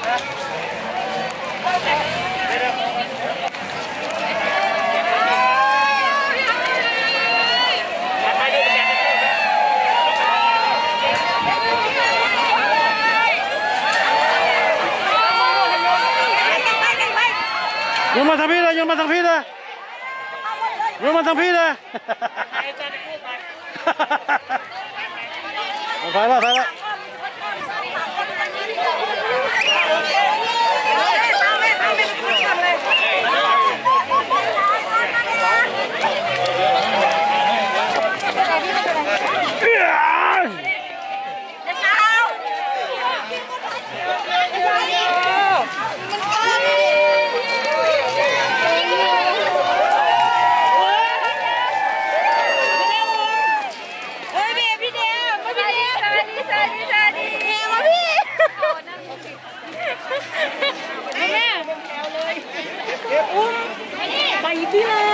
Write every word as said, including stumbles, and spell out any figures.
โยนมาทางพี่เลยโยนมาทางพี่เลยโยนมาทางพี่เลยไปแล้วไปแล้วไปพี่เลย